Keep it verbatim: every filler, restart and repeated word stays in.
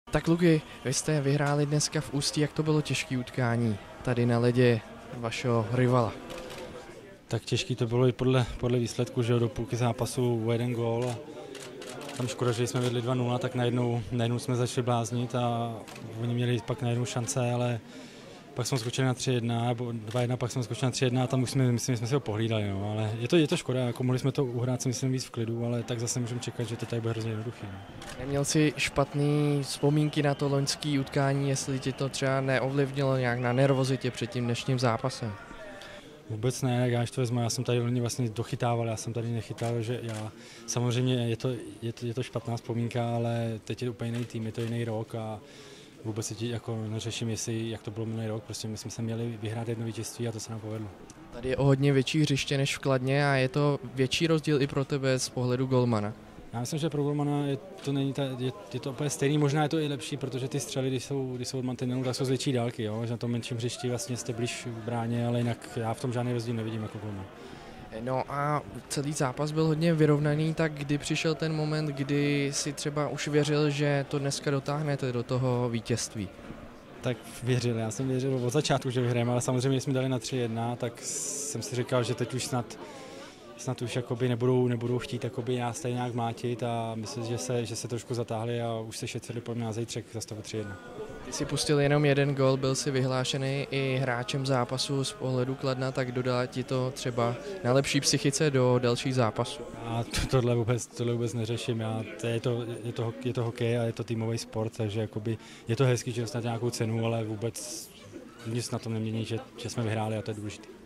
Tak Luky, vy jste vyhráli dneska v Ústí, jak to bylo těžké utkání tady na ledě vašeho rivala? Tak těžký to bylo i podle, podle výsledku, že do půlky zápasu o jeden gól. A tam škoda, že jsme vedli dva nula, tak najednou, najednou jsme začali bláznit a oni měli pak najednou šance, ale pak jsme skočili na tři jedna, nebo dva jedna, pak jsme skočili na tři jedna a tam už jsme, myslím, jsme si ho pohlídali. No. Ale je to, je to škoda, jako mohli jsme to uhrát si myslím víc v klidu, ale tak zase můžeme čekat, že to tady bude hrozně jednoduchý. No. Neměl jsi špatný vzpomínky na to loňské utkání, jestli ti to třeba neovlivnilo nějak na nervozitě před tím dnešním zápasem? Vůbec ne, já to vezmu, já jsem tady vlastně dochytával, já jsem tady nechytal, že já, samozřejmě je to, je to, je to špatná vzpomínka, ale teď je úplně jiný tým, je to jiný rok a vůbec si jako neřeším, jestli, jak to bylo minulý rok, prostě my jsme se měli vyhrát jedno vítězství a to se nám povedlo. Tady je o hodně větší hřiště než v Kladně a je to větší rozdíl i pro tebe z pohledu golmana. Já myslím, že pro golmana je to, není ta, je, je to úplně stejný, možná je to i lepší, protože ty střely, když jsou, když jsou od mantinelu, tak jsou z větší dálky, jo? Že na tom menším hřišti vlastně jste blíž v bráně, ale jinak já v tom žádný rozdíl nevidím jako golman. No a celý zápas byl hodně vyrovnaný, tak kdy přišel ten moment, kdy si třeba už věřil, že to dneska dotáhnete do toho vítězství? Tak věřil, já jsem věřil od začátku, že vyhrajeme, ale samozřejmě, když jsme dali na tři jedna, tak jsem si říkal, že teď už snad snad už jakoby nebudou, nebudou chtít jakoby nás tady nějak mlátit a myslím, že se, že se trošku zatáhli a už se šetřili po mě na zítřek za stavu tři jedna. Ty jsi pustil jenom jeden gól, byl si vyhlášený i hráčem zápasu z pohledu Kladna, tak dodá ti to třeba na lepší psychice do dalších zápasů? A to, tohle, vůbec, tohle vůbec neřeším, já, to je, to, je, to, je to hokej a je to týmový sport, takže jakoby je to hezký, že dostat nějakou cenu, ale vůbec nic na tom nemění, že, že jsme vyhráli a to je důležité.